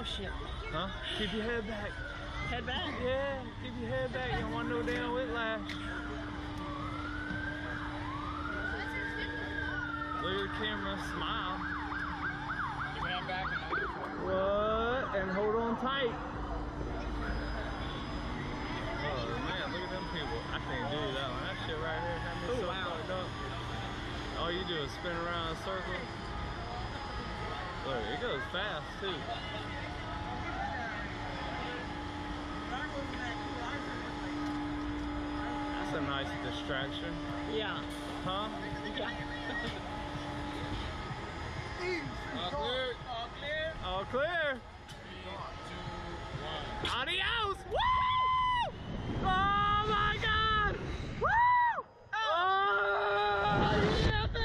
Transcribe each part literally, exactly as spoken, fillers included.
shit. Huh? Keep your head back. Head back? Yeah, keep your head back. You don't want no damn whiplash. Look at the camera, smile. Keep your head back. What? And hold on tight. Oh man, look at them people. I can't do that one. That shit right here got me Ooh, so wow. fucked up. All you do is spin around in circles. Look, it goes fast too. That's a nice distraction. Yeah. Huh? Yeah. All clear. All clear. All clear. Three, two, one. Adios! Woo! Oh my God! Woo! Oh, yeah,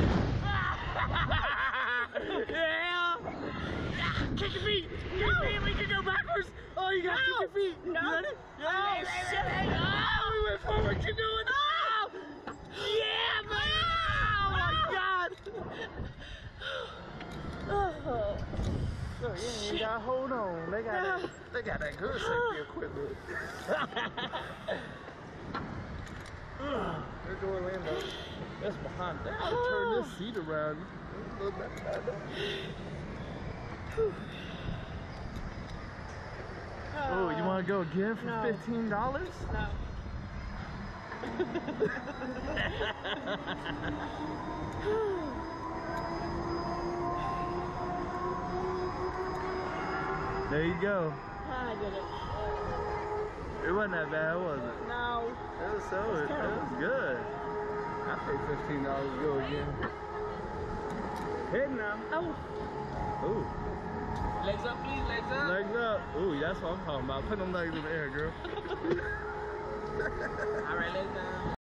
baby! Yeah! Kick your feet! Kick your feet! We can go backwards! Oh, you gotta kick your feet! No. You ready? Oh, Oh, shit! Oh, we went forward! Keep doing it! Oh! Yeah, baby! Oh my God! Oh. Look, you ain't gotta hold on. They got that, they got that good safety equipment. There's Orlando. That's behind that. I'll turn this seat around. Oh, you wanna go again for No. fifteen dollars? No. There you go. I did it. It wasn't that bad, was it? No. It was so, it, it was good. I paid fifteen dollars to go again. Head now. Oh. Ooh. Legs up, please. Legs up. Legs up. Ooh, that's what I'm talking about. Put them legs in the air, girl. All right, legs down.